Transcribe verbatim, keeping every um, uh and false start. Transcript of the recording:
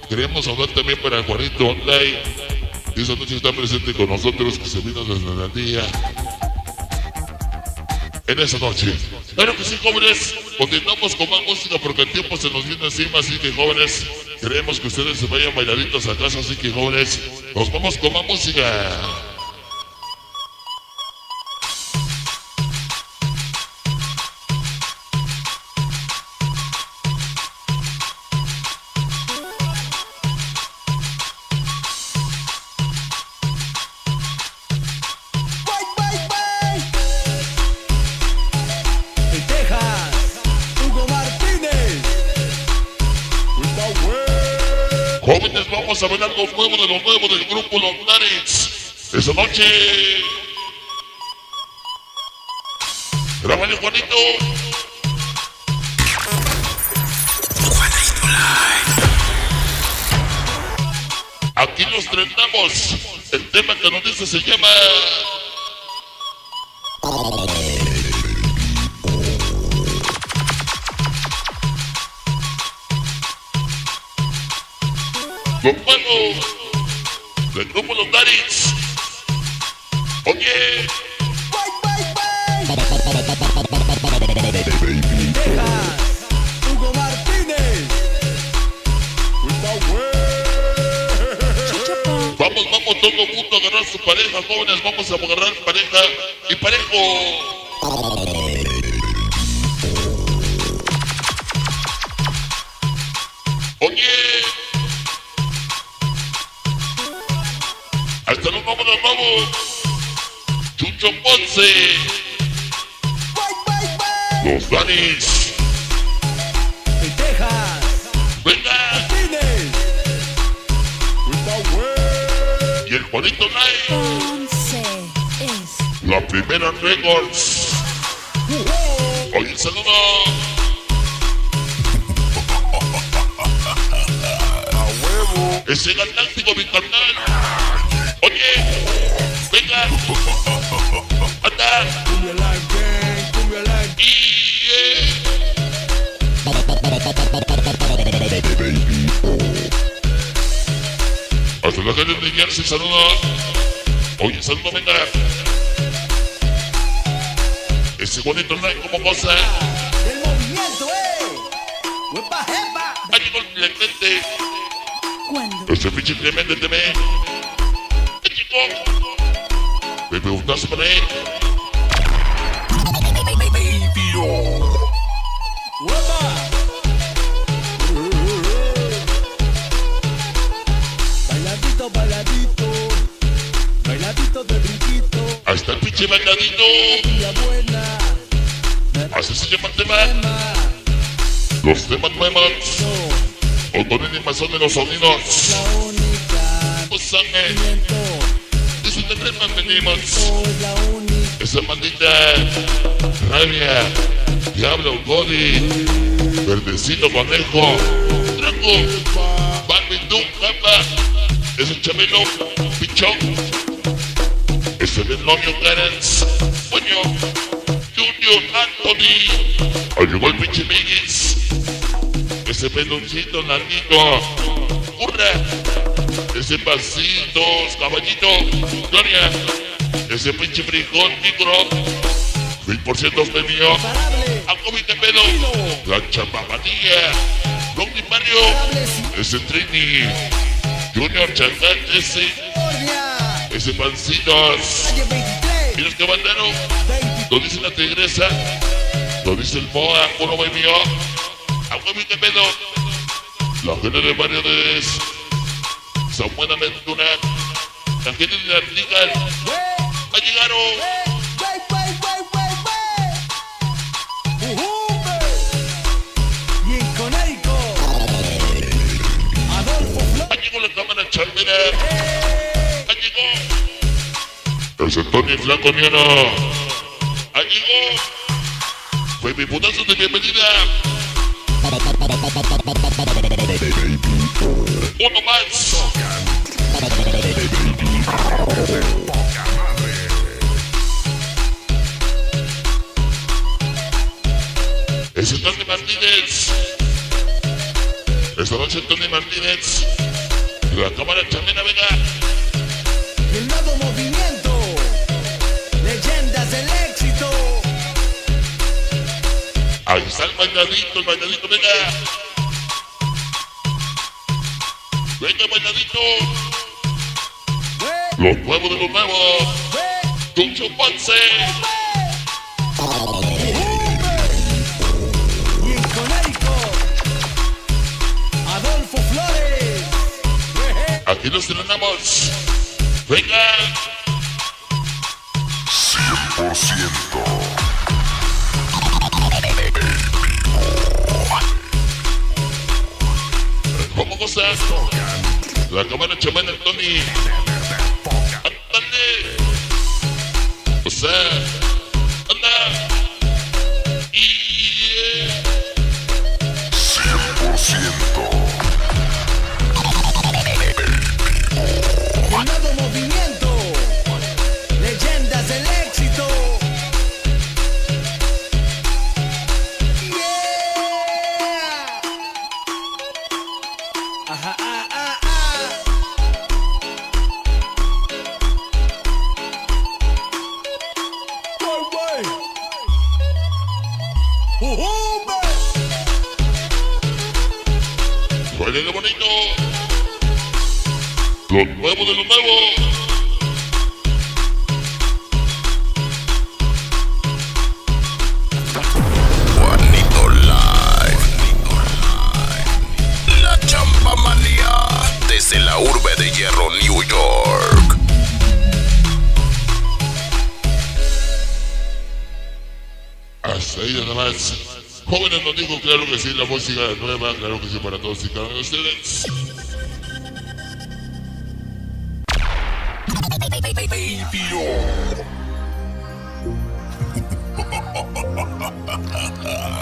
Queremos hablar también para Juanito Online. Esa noche está presente con nosotros, que se vino desde el día. En esa noche. Claro que sí, jóvenes. Continuamos con más música porque el tiempo se nos viene encima. Así que, jóvenes, queremos que ustedes se vayan bailaditos a casa. Así que, jóvenes, nos vamos con más música. Jóvenes, vamos a ver algo nuevo de lo nuevo del grupo Los Nares. Esa noche. Grábale, Juanito. Juanito Live. Aquí los estrenamos. El tema que nos dice se llama... Lo bueno del grupo Los Nares. Oye. Hugo Martínez. Vamos, vamos todo el mundo a agarrar su pareja, jóvenes. Vamos a agarrar pareja y parejo. Oye. Hasta luego, vámonos, vamos. Chucho Ponce. Los Nares. En Texas. Venga. Y el Juanito Live. Ponce es La Primera Records. Oye, saludo. A huevo. Ese galáctico, mi carnal. Oye, venga, anda, Cumbia Live Gang, Cumbia Live. y eh. Hasta la gente de Jersey, saludos. Oye, saludo, venga. Ese bonito like como cosa. Del movimiento, eh. Huepa, jepa. Ahí llegó el Clemente. cuando Ese pinche Clemente te ve. Me preguntaste para él. Huepa. Bailadito, bailadito. Bailadito de brinquito. Hasta el pinche bailadito. Cumbia buena. Así se llama el tema. Tema. Los temas nuevos. Autonomía son de los sonidos. La única. Usaje. Movimiento. Es un tema venimos. Soy la única. Esa maldita rabia. Diablo, Godi. Verdecito, conejo. Draco. Barbie, Doom, Japa. Ese Chabelo. Pichón. Ese Benomio Clarence. Coño. Junior Anthony. Ahí llegó el pinche Miguis. Ese peloncito larguito. Hurra. Ese pasitos, caballito. Gloria. Ese pinche frijol, micro. Mil por ciento de mío. A COVID de pelo. La chapapadilla. Ronnie Mario. Ese Trini. Junior Chantal. Ese. Ese pancitos. Calle veintitrés. Mira este bandero. Lo dice la tigresa. Lo dice el Moa. Uno me mío. A COVID de pelo. La gente de barrio de San Buena Ventura. La gente de la liga. Ha llegado. Wey, wey, wey, wey, wey. Ujumbe. Y en Conérico. Adolfo Ha Flores. llegado la cámara charmera. Ha llegado. Ese Tony Flaco Niano. Ha llegado. Baby putazo de bienvenida. Uno más. Ese Tony Martínez. Esta noche Tony Martínez. La cámara Chamena, venga. El nuevo movimiento. Leyendas del éxito. Ahí está el bailadito, el bailadito, venga. Venga, bailadito. Los nuevos de los nuevos. Tucho Ponce. Y en Conérico, Adolfo Flores. Aquí nos estrenamos. Venga. cien por ciento. ¿Cómo gozas? La cámara Chamena, Tony. Ándale. O sea, anda. Y... cien por ciento. El nuevo movimiento. Leyendas del éxito. Yeah. Ajá, ah, ah, ah. Way, way. Uh-huh, man. ¡Suélele bonito! Lo nuevo de lo nuevo. Juanito Live. La Chamba Manía. Desde la urbe de Hierro, New York. Hasta ahí nada más. Jóvenes, nos digo, claro que sí, la música nueva, claro que sí, para todos y cada uno de ustedes. Baby.